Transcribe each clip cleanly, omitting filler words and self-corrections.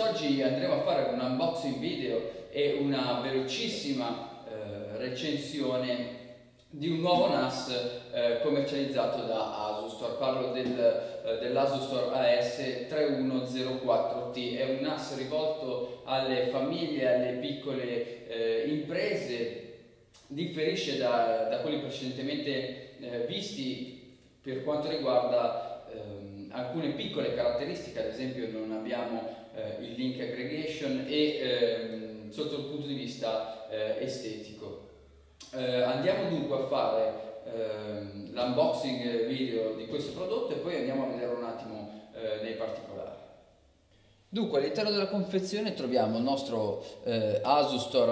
Quest'oggi andremo a fare un unboxing video e una velocissima recensione di un nuovo NAS commercializzato da Asustor. Parlo dell'Asustor AS3104T. È un NAS rivolto alle famiglie, alle piccole imprese. Differisce da quelli precedentemente visti per quanto riguarda alcune piccole caratteristiche. Ad esempio non abbiamo il link aggregation e sotto il punto di vista estetico. Andiamo dunque a fare l'unboxing video di questo prodotto e poi andiamo a vedere un attimo nei particolari. Dunque, all'interno della confezione troviamo il nostro Asustor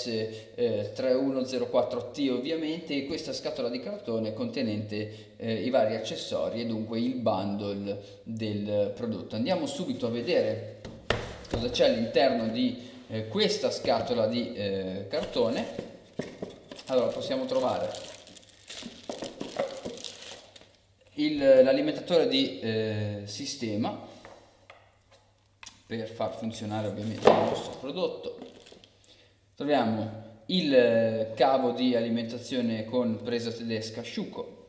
AS3104T ovviamente, e questa scatola di cartone contenente i vari accessori e dunque il bundle del prodotto. Andiamo subito a vedere cosa c'è all'interno di questa scatola di cartone. Allora, possiamo trovare l'alimentatore di sistema per far funzionare ovviamente il nostro prodotto. Troviamo il cavo di alimentazione con presa tedesca Schuko,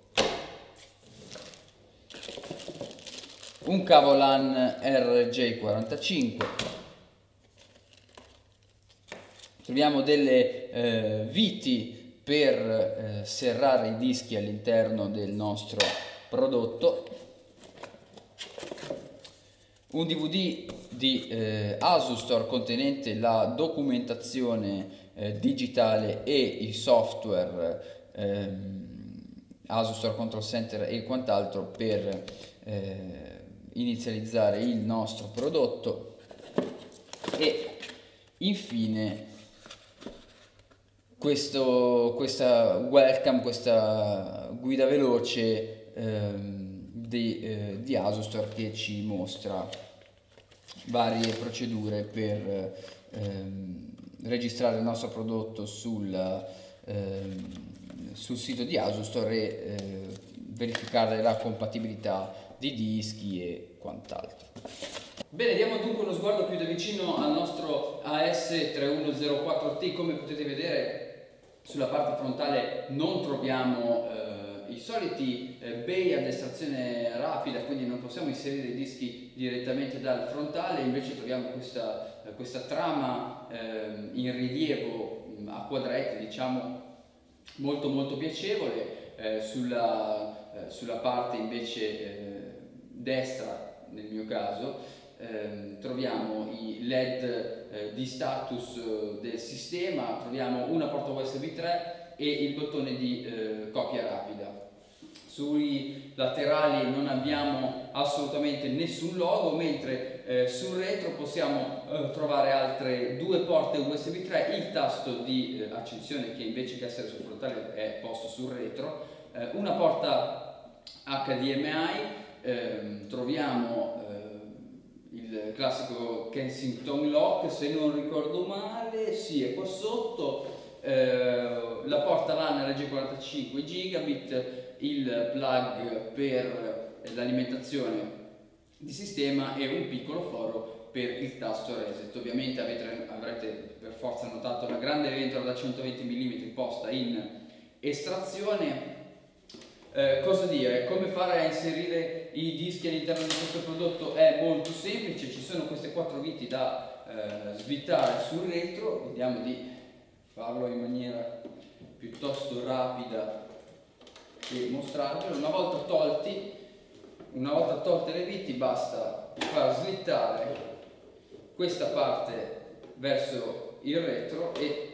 un cavo LAN RJ45, troviamo delle viti per serrare i dischi all'interno del nostro prodotto, un DVD di Asustor contenente la documentazione digitale e i software Asustor Control Center e quant'altro per inizializzare il nostro prodotto, e infine questa welcome, questa guida veloce di Asustor che ci mostra varie procedure per registrare il nostro prodotto sul sito di Asustor e verificare la compatibilità di dischi e quant'altro. Bene, diamo dunque uno sguardo più da vicino al nostro AS3104T. Come potete vedere, sulla parte frontale non troviamo i soliti bay ad estrazione rapida, quindi non possiamo inserire i dischi direttamente dal frontale. Invece troviamo questa trama in rilievo a quadretti, diciamo, molto piacevole. Sulla parte invece destra, nel mio caso, troviamo i LED di status del sistema, troviamo una porta USB 3 e il bottone di copia rapida. Sui laterali non abbiamo assolutamente nessun logo, mentre sul retro possiamo trovare altre due porte USB 3, il tasto di accensione che invece che essere sul frontale è posto sul retro, una porta HDMI, troviamo il classico Kensington Lock, se non ricordo male, sì, è qua sotto, la porta LAN RJ45 gigabit, il plug per l'alimentazione di sistema e un piccolo foro per il tasto reset. Ovviamente avrete per forza notato la grande ventola da 120 mm posta in estrazione. Cosa dire? Come fare a inserire i dischi all'interno di questo prodotto? È molto semplice, ci sono queste quattro viti da svitare sul retro. Vediamo di farlo in maniera piuttosto rapida e mostrarvelo. Una volta tolte le viti, basta far slittare questa parte verso il retro e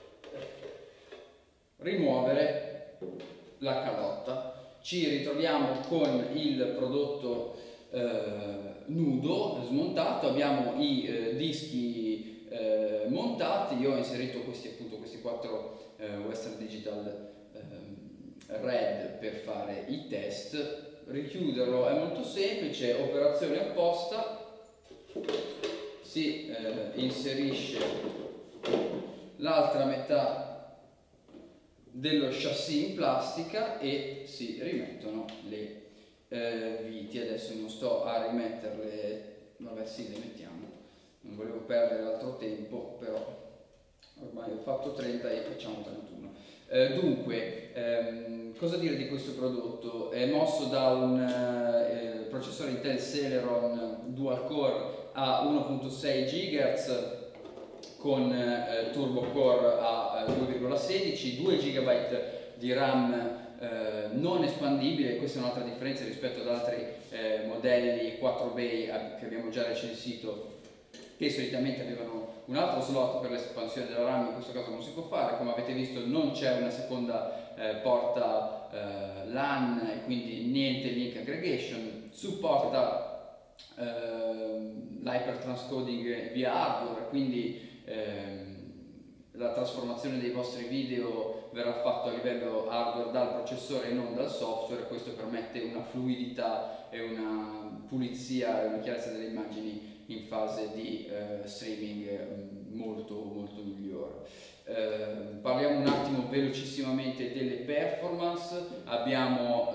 rimuovere la calotta. Ci ritroviamo con il prodotto nudo, smontato. Abbiamo i dischi montati. Io ho inserito questi quattro Western Digital Red per fare i test. Richiuderlo è molto semplice, operazione apposta, si inserisce l'altra metà dello chassis in plastica e si rimettono le viti. Adesso non sto a rimetterle, vabbè sì, le mettiamo, non volevo perdere altro tempo, però ormai ho fatto 30 e facciamo 31. Dunque, cosa dire di questo prodotto? È mosso da un processore Intel Celeron dual core a 1.6 GHz con turbo core a 2,16, 2 GB di RAM non espandibile. Questa è un'altra differenza rispetto ad altri modelli 4 bay che abbiamo già recensito, che solitamente avevano un altro slot per l'espansione della RAM. In questo caso non si può fare. Come avete visto non c'è una seconda porta LAN e quindi niente link aggregation. Supporta l'hypertranscoding via hardware, quindi la trasformazione dei vostri video verrà fatto a livello hardware dal processore e non dal software. Questo permette una fluidità e una pulizia e una chiarezza delle immagini in fase di streaming molto migliore. Parliamo un attimo velocissimamente delle performance. Abbiamo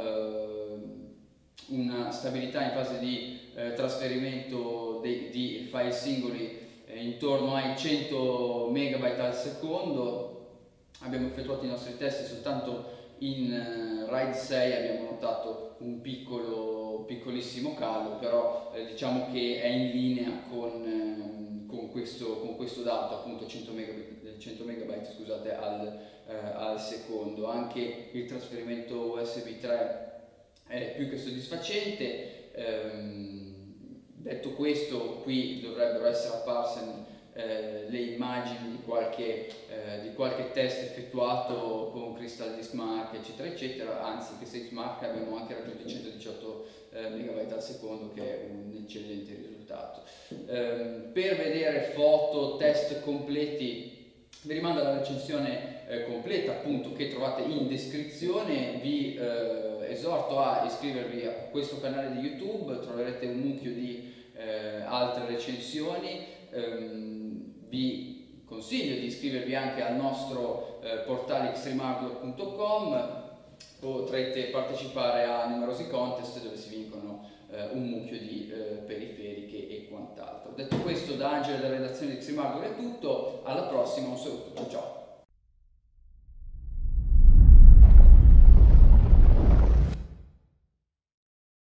una stabilità in fase di trasferimento di file singoli intorno ai 100 MB al secondo. Abbiamo effettuato i nostri test soltanto in RAID 6, abbiamo notato un piccolissimo calo, però diciamo che è in linea con questo dato, appunto 100 MB scusate, al secondo. Anche il trasferimento USB 3 è più che soddisfacente. Detto questo, qui dovrebbero essere apparse le immagini di qualche test effettuato con Crystal Disk Mark eccetera eccetera. Anzi, che Disk Mark abbiamo anche raggiunto i 118 MB al secondo, che è un eccellente risultato. Per vedere foto, test completi, vi rimando alla recensione completa, appunto, che trovate in descrizione. Vi esorto a iscrivervi a questo canale di YouTube, troverete un mucchio di altre recensioni. Vi consiglio di iscrivervi anche al nostro portale extremehardware.com. Potrete partecipare a numerosi contest dove si vincono un mucchio di periferiche e quant'altro. Detto questo, da Angelo della redazione di Extreme Hardware è tutto, alla prossima, un saluto, ciao!